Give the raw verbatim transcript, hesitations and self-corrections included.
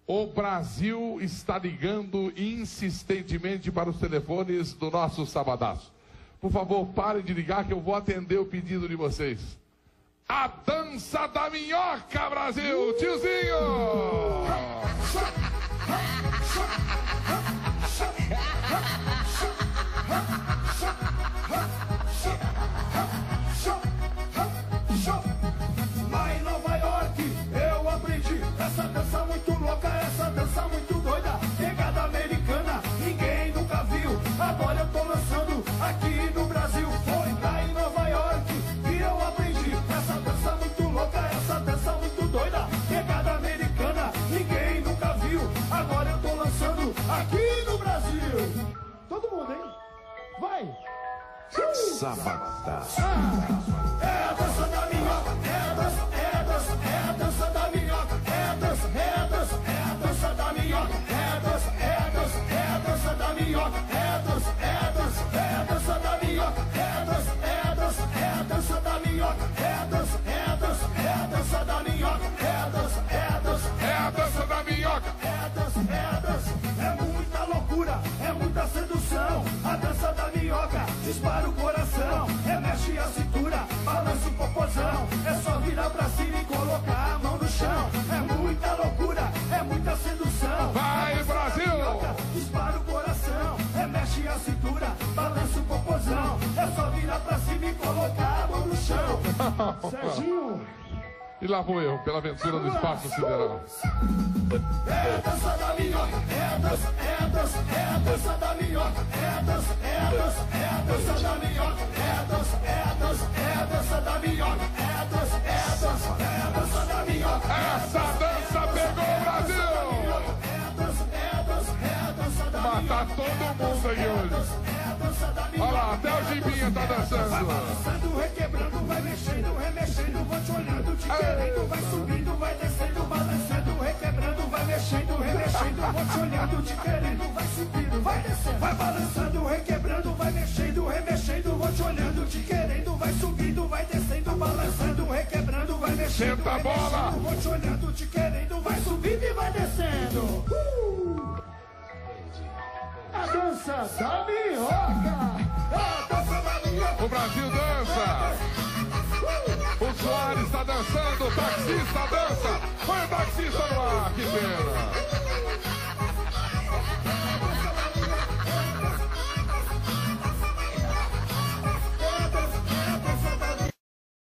O Brasil está ligando insistentemente para os telefones do nosso Sabadaço. Por favor, parem de ligar que eu vou atender o pedido de vocês. A dança da minhoca, Brasil! Tiozinho! Lá em Nova York eu aprendi essa dança muito louca, essa dança muito doida, pegada americana, ninguém nunca viu. Agora eu tô lançando aqui no Brasil. Foi lá em Nova York que eu aprendi essa dança muito louca, essa dança muito doida, pegada americana, ninguém nunca viu. Agora eu tô lançando aqui no Brasil. Todo mundo, hein? Vai! Sabadaço. É a dança da minhoca, é a dança, é a dança, é a dança da minhoca, é a dança, é a dança, é a dança da minhoca, é a dança, é a dança, é a dança da minhoca, é a dança, é a dança, é a dança da minhoca, é a dança, é a dança, é a dança da minhoca, é a dança, é a dança, é a dança da minhoca, é a dança, é a dança, É a dança da minhoca! é a dança, é a dança, é muita loucura, é muita sedução. A dança da minhoca dispara o coração, remexe a cintura, balança o popozão. É só virar pra cima e colocar a mão no chão. É muita loucura, é muita sedução. Vai, Brasil! Dispara o coração, remexe a cintura, balança o popozão. É só virar pra cima e colocar a mão no chão. Serginho! E lá vou eu, pela aventura do espaço sideral. É a dança da minhoca, é a dança, é a dança, é a dança da minhoca, é a dança, é a dança, é a dança da minhoca, é a dança, é a dança, é a dança da minhoca, é a dança, é a dança, é a dança da minhoca. Essa dança pegou o Brasil! É a dança, é a dança, é a dança da minhoca. Matar todo mundo aí hoje. É a dança da minhoca. Olha lá, até o Gimbinha tá Vai dançando. balançando, requebrando, vai mexendo, remexendo, vou te olhando, te querendo, vai subindo, vai descendo, balançando, requebrando, vai mexendo, remexendo, vou te olhando, te querendo, vai subindo, vai descendo, vai balançando, requebrando, vai mexendo, remexendo, vou te olhando, te querendo, vai subindo, vai descendo, balançando, requebrando, vai mexendo, Senta a bola. remexendo, vou te olhando, te querendo, vai subindo e vai descendo. Uh! A dança da minhoca! A dança da minhoca! O Brasil dança! O Soares está dançando, o taxista dança! Foi o taxista no ar, que pena!